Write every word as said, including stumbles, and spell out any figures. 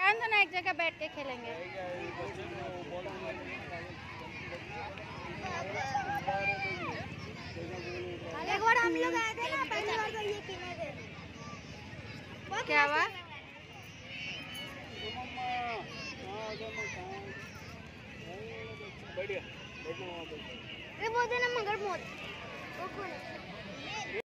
जान दो ना, एक जगह बैठ के खेलेंगे। एक बार हम लोग आए थे ना, पहली बार तो ये खेले थे। क्या हुआ? बढ़िया, वो देना मगर मौत वो कौन है?